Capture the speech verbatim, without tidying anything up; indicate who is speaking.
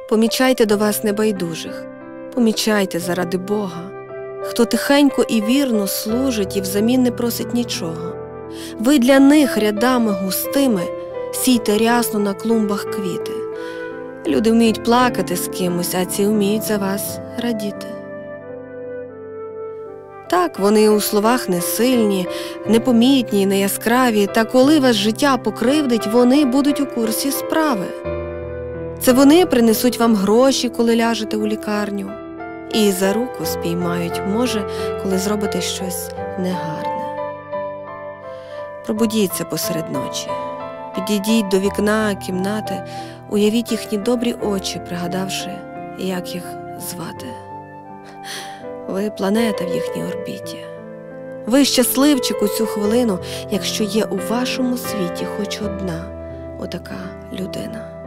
Speaker 1: Помічайте до вас небайдужих, помічайте заради Бога, хто тихенько і вірно служить і взамін не просить нічого. Ви для них рядами густими сійте рясно на клумбах квіти. Люди вміють плакати з кимось, а ці вміють за вас радіти. Так, вони у словах не сильні, непомітні, не яскраві, та коли вас життя покривдить, вони будуть у курсі справи. Це вони принесуть вам гроші, коли ляжете у лікарню, і за руку спіймають, може, коли зробите щось негарне. Пробудіться посеред ночі, підійдіть до вікна кімнати, уявіть їхні добрі очі, пригадавши, як їх звати. Ви планета в їхній орбіті. Ви щасливчик у цю хвилину, якщо є у вашому світі хоч одна отака людина.